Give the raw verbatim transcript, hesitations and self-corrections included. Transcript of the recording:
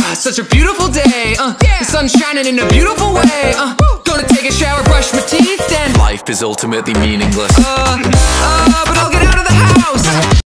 Such a beautiful day, uh, yeah. The sun's shining in a beautiful way, uh, Gonna take a shower, brush my teeth, then life is ultimately meaningless. uh,